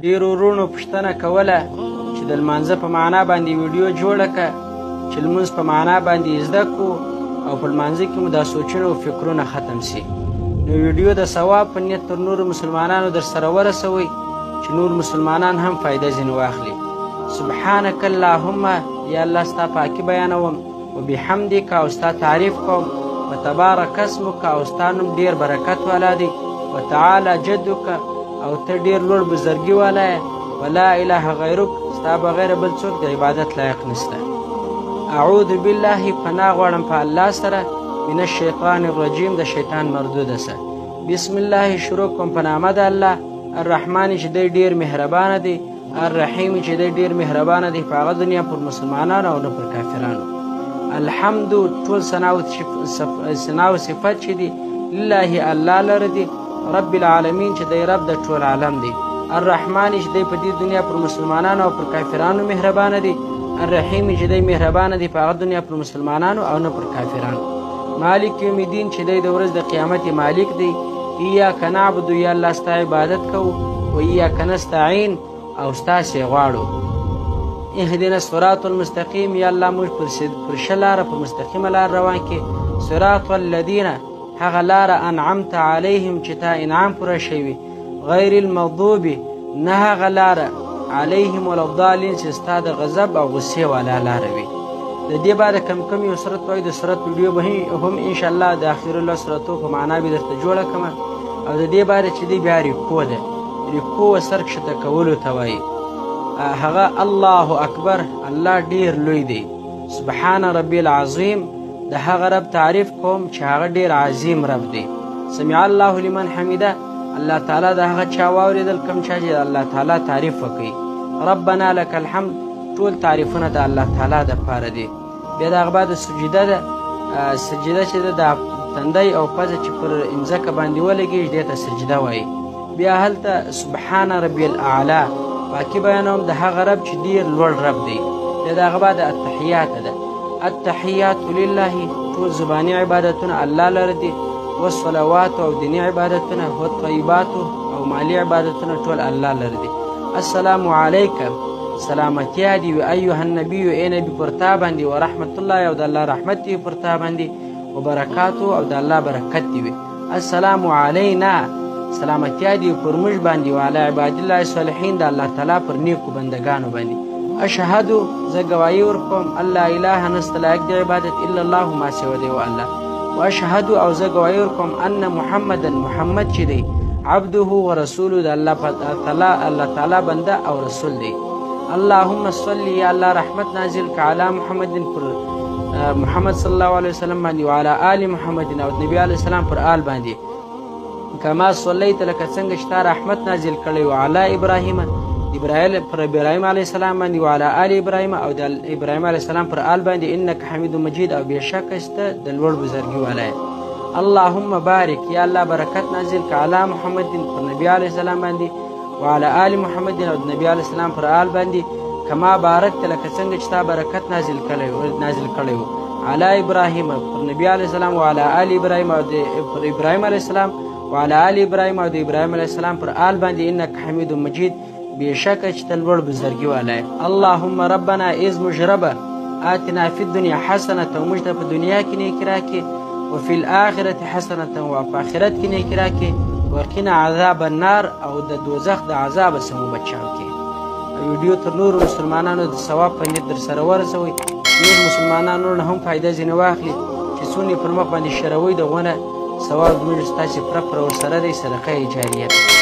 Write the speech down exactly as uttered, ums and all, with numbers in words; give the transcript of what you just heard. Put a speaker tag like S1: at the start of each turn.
S1: ډېرو وروڼو پوښتنه کوله چې د لمانځه په معنا باندې ویډیو جوړه کړه چې لمونځ په معنا باندې زده کړو او په لمانځه کې مو دا سوچونه او فکرونه ختم سي. نو ویډیو د ثواب په نیت تر نورو مسلمانانو در سره ورسوئ چې نور مسلمانان هم فایده ځینې واخلي. سبحانک اللهم، یا الله ستا پاکي بیانوم، وبحمدک، او ستا تعریف کوم، وتبارک اسمک، او ستا نوم ډېر برکت والا دی، وتعالی جدک، او ته ډېر لوړ بزرګي والا یې، ولا اله غیرک، ستا بغیر بل څوک د عبادت لایق نشته. اعوذ بالله، پناه غواړم په الله سره، من الشیطان الرجیم، د شیطان مردوده سه. بسم الله، شروع کوم په نامه د الله، الرحمن چې دی ډېر مهربانه دی، الرحیم چې دی ډېر مهربانه دی په هغه دنیا پر مسلمانانو او نه پر کافرانو. الحمد، ټول ثنا او صفت چې دي لله الله لره دي، رب العالمین چې دی رب د ټول عالم دی، الرحمن چې دی په دې دنیا پر مسلمانانو او پر کافرانو مهربانه دی، الرحیم چې دی مهربانه دی په هغه دنیا پر مسلمانانو او نه پر کافرانو. مالک یوم الدین چې دی د ورځ د قیامت مالک دی. ایاک نعبد، یا الله ستا عبادت کوو، و ایاک نستعین، او ستاسې غواړو. اهدنا الصراط المستقیم، یا الله موږ پر ښه لاره په مستقیمه لار روان کړې. صراط الذین، هغه لاره انعمت علیهم چې تا انعام پوره شوي، غیر المغضوب، نه هغه لاره علیهم وللضالین چې ستا د غضب او غصې والا لاره وي. د دې بعد کم کم یو سورت وایي، د سورت ویډیو به هم انشاءالله د اخر الله سورتو په معنا به درته جوړه کړمه. او د دې بعد چې دی بیا ریکو ده، ریکو و سر کښته کولو ته وایي. هغه الله اکبر، الله ډېر لوی دی. سبحان ربي العظیم، د هغه رب تعریف کوم چې هغه ډېر عظیم رب دی. سمع الله لمن حمیده، الله تعالی د هغه چا واورېدل کوم چا چې الله تعالی تعریف وکړي. ربنا لك الحمد، ټول تعریفونه د الله تعالی دپاره دي. بیا د هغه بعد سجده ده، سجده چې ده د تندی او پزه چې پر امځکه باندې ولګېږي دې ته سجده وایي. بیا هلته سبحان ربي الاعلی، پاکي بیانوم د هغه رب چې ډېر لوړ رب دی. بیا د هغه بعد التحیات ده، التحیات لله، ټول زباني عبادتونه الله لره دي، والصلوات او دیني عبادتونه، والطیبات او مالی عبادتونه ټول الله لره دي. السلام علیکم، سلامتیا دی وي ایها النبی، ای نبی پر تا باندې، ورحمت الله، او د الله رحمت دی پر تا باندې، وبرکاتو، او د الله برکت دی وي. السلام علینا، سلامتیا دی پر موږ باندې، وعلى عباد الله الصالحین، د الله تعالی پر نیکو بندگانو باندې. اشهد، زه ګواهي ورکوم، الله اله نشته لایق د عبادت الا الله، ما سوا دی و الله. واشهد، او زه ګواهي ورکوم، ان محمدا، محمد چې دی، عبده و رسوله، د الله تعالی الله تعالی بنده او رسول دی. اللهم صل، یا الله رحمت نازل ک علی محمد، پر محمد صلی الله علیه وسلم باندې، وعلى آل محمد، او نبی علیه السلام پر آل باندې، کما صلیت، لکه څنګه چې تا رحمت نازل کړی و علی ابراهیم، ابراهیم پر ابراهیم علیه السلام باندې، وعلى آل ابراهیم، او د ابراهیم علیه السلام پر آل باندې، انک حمید مجید، او بېشکه سته د لوړ بزرګي والا یې. اللهم بارک، یا الله برکت نازل ک علی محمد، پر نبی علیه السلام باندې، وعلى آل محمد، او د نبی علیه السلام پر آل باندې، کما بارکت، لکه څنګه چې تا برکت نازل کړی نازل کړی و علی ابراهیم، پر نبی علیه السلام، وعلى آل ابراهیم، او د پر ابراهیم علیه السلام، وعلى آل ابراهیم، او د ابراهیم علیه السلام پر آل باندې، انک حمید مجید، بېشکه چې ته لوړ بزرګي والا یې. اللهم ربنا، ایز موږ ربه، آتنا فی الدنیا حسنة، موږ ته په دنیا کې نیکي راکړې، وفي الآخرة حسنة، او په آخرت کې نیکي راکړې، وقنا عذاب النار، او د دوزخ د عذابه څخه مو بچاو کړې. ویډیو تر نورو مسلمانانو د ثواب په نیت در سره ورسوئ، نور مسلمانانو نه هم فایده ځینې واخلي، چې څونه یې پر مخ باندې شروئ، دغونه ثواب زموږ ستاسې پوره پوره ورسره دی، صدقه جاریه ده.